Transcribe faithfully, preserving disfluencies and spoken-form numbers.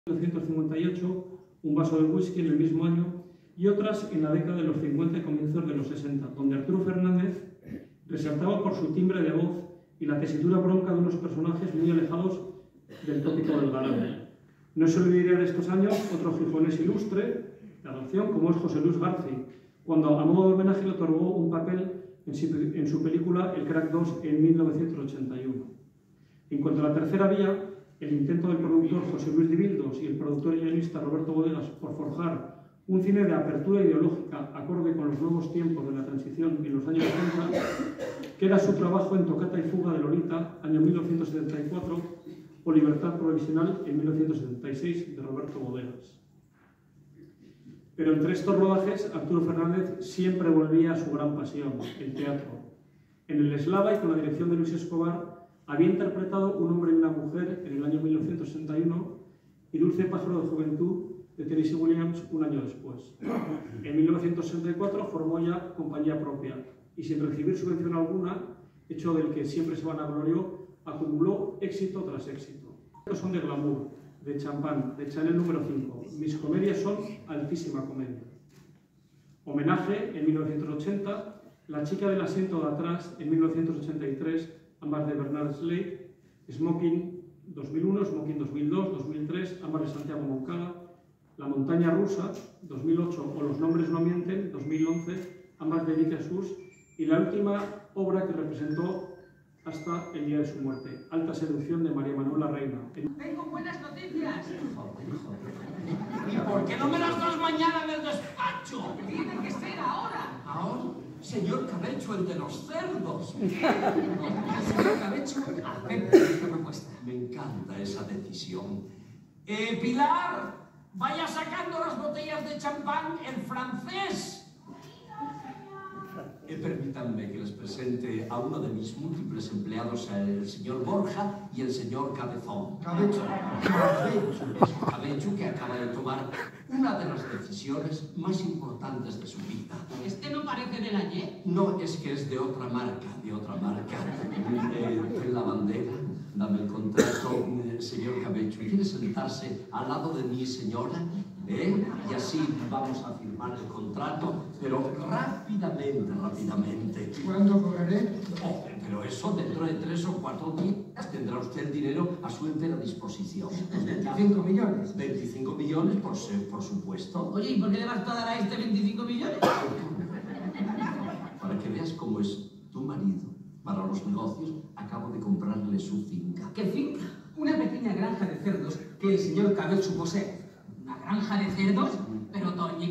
mil novecientos cincuenta y ocho, Un vaso de whisky en el mismo año, y otras en la década de los cincuenta y comienzos de los sesenta, donde Arturo Fernández resaltaba por su timbre de voz y la tesitura bronca de unos personajes muy alejados del tópico del galán. No se olvidaría de estos años otro gijonés ilustre de adopción, como es José Luis García, cuando a modo de homenaje le otorgó un papel en su, en su película El Crack dos en mil novecientos ochenta y uno. En cuanto a la tercera vía, el intento del productor José Luis Dibildos y el productor y guionista Roberto Bodegas por forjar un cine de apertura ideológica acorde con los nuevos tiempos de la transición en los años setenta, queda su trabajo en Tocata y fuga de Lolita, año mil novecientos setenta y cuatro, o Libertad provisional en mil novecientos setenta y seis, de Roberto Bodegas. Pero entre estos rodajes, Arturo Fernández siempre volvía a su gran pasión, el teatro. En El Eslava y con la dirección de Luis Escobar, había interpretado Un hombre y una mujer en el año mil novecientos sesenta y uno y Dulce pájaro de juventud de Tennessee Williams un año después. En mil novecientos sesenta y cuatro formó ya compañía propia y sin recibir subvención alguna, hecho del que siempre se vanaglorió, acumuló éxito tras éxito. Estos son de glamour, de champán, de Chanel número cinco. Mis comedias son altísima comedia. Homenaje en mil novecientos ochenta, La chica del asiento de atrás en mil novecientos ochenta y tres, ambas de Bernard Slade, Smoking dos mil uno, Smoking dos mil dos, dos mil tres, ambas de Santiago Moncada, La montaña rusa, dos mil ocho, o Los nombres no mienten, dos mil once, ambas de Enrique Sus, y la última obra que representó hasta el día de su muerte, Alta seducción, de María Manuela Reina. Tengo buenas noticias. ¿Y por qué no me las das mañana en el despacho? Tiene que ser ahora. ¿Ahora? Señor Cabecho, el de los cerdos. Señor Cabecho, acepta esta propuesta. Me encanta esa decisión. Eh, Pilar, vaya sacando las botellas de champán en francés. Eh, permítanme que les presente a uno de mis múltiples empleados, el señor Borja y el señor Cabezón. Cabecho. Cabecho. Cabecho, que acaba de tomar una de las decisiones más importantes de su vida. ¿Este no parece del ayer? No, es que es de otra marca, de otra marca. Eh, en la bandera, dame el contrato, eh, señor Cabecho. ¿Quiere sentarse al lado de mi señora? ¿Eh? Y así vamos a firmar el contrato, pero rápidamente, rápidamente. ¿Cuándo cobraré? Oh, pero eso dentro de tres o cuatro días tendrá usted el dinero a su entera disposición. veinticinco millones. veinticinco millones, por, por supuesto. Oye, ¿y por qué le vas a dar a este veinticinco millones? Para que veas cómo es tu marido. Para los negocios, acabo de comprarle su finca. ¿Qué finca? Una pequeña granja de cerdos que el señor Cabecho posee. ¿Una granja de cerdos? Pero, Toñi,